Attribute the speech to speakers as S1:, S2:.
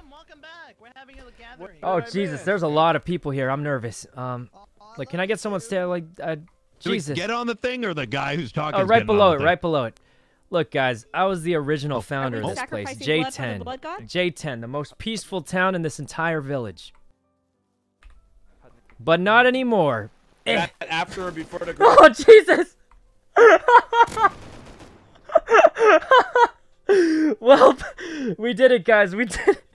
S1: welcome back. We're having a gathering.
S2: Oh Jesus, there's a lot of people here. I'm nervous. Like, can I get someone stay? Like, Jesus.
S3: Get on the thing, or the guy who's talking.
S2: Oh, right below it. Right below it. Look, guys, I was the original founder of this place. J10. J10, the most peaceful town in this entire village. But not anymore.
S4: After or before the.
S2: Oh Jesus! Well, we did it, guys. We did it.